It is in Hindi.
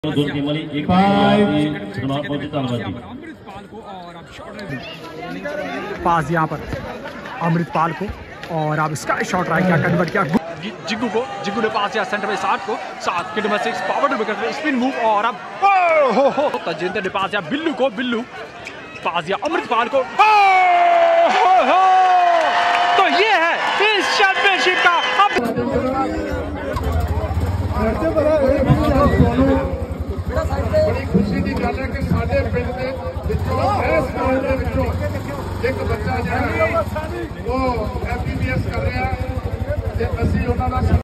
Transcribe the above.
पास यहाँ पर अमृतपाल को और अब स्काई शॉट ट्राई किया, कन्वर्ट किया जिग्गू ने पास किया सेंटर में 60 को 7 के number 6 power to spin move और अब तजिंदर ने पास किया बिल्लू को, बिल्लू पास किया अमृतपाल को। तो ये है इस चैंपियनशिप का बड़ी खुशी की गल है कि साडे पिंड दे विचों इस स्कूल दे विचों एक बच्चा जो है वो MBBS कर रहा है ते असीं उन्हां दा